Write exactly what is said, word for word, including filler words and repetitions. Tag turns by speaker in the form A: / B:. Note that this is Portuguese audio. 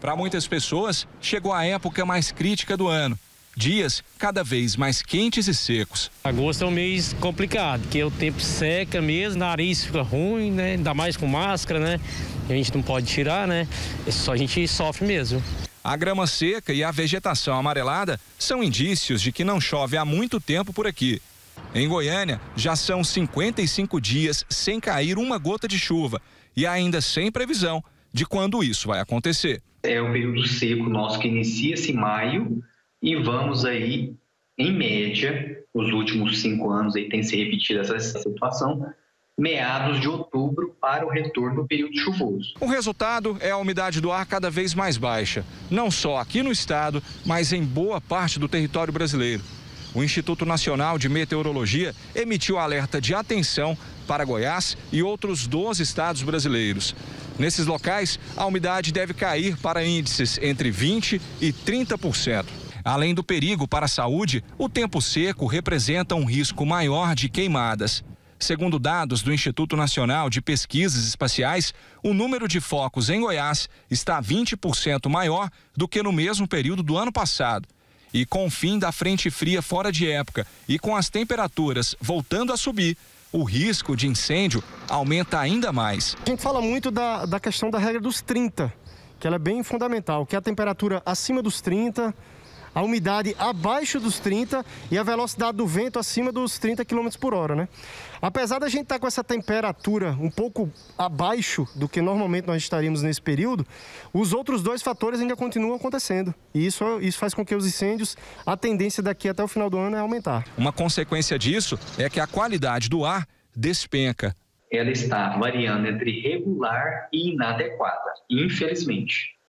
A: Para muitas pessoas, chegou a época mais crítica do ano. Dias cada vez mais quentes e secos.
B: Agosto é um mês complicado, porque o tempo seca mesmo, o nariz fica ruim, né? Ainda mais com máscara, né? A gente não pode tirar, né? Só a gente sofre mesmo.
A: A grama seca e a vegetação amarelada são indícios de que não chove há muito tempo por aqui. Em Goiânia, já são cinquenta e cinco dias sem cair uma gota de chuva e ainda sem previsão de quando isso vai acontecer.
C: É o período seco nosso que inicia-se em maio e vamos aí, em média, os últimos cinco anos aí tem se repetido essa situação, meados de outubro para o retorno do período chuvoso.
A: O resultado é a umidade do ar cada vez mais baixa, não só aqui no estado, mas em boa parte do território brasileiro. O Instituto Nacional de Meteorologia emitiu alerta de atenção para Goiás e outros doze estados brasileiros. Nesses locais, a umidade deve cair para índices entre vinte e trinta por cento. Além do perigo para a saúde, o tempo seco representa um risco maior de queimadas. Segundo dados do Instituto Nacional de Pesquisas Espaciais, o número de focos em Goiás está vinte por cento maior do que no mesmo período do ano passado. E com o fim da frente fria fora de época e com as temperaturas voltando a subir, o risco de incêndio aumenta ainda mais.
D: A gente fala muito da, da questão da regra dos trinta, que ela é bem fundamental, que é a temperatura acima dos trinta, a umidade abaixo dos trinta e a velocidade do vento acima dos trinta quilômetros por hora, né? Apesar da gente estar com essa temperatura um pouco abaixo do que normalmente nós estaríamos nesse período, os outros dois fatores ainda continuam acontecendo. E isso, isso faz com que os incêndios, a tendência daqui até o final do ano é aumentar.
A: Uma consequência disso é que a qualidade do ar despenca.
C: Ela está variando entre regular e inadequada, infelizmente.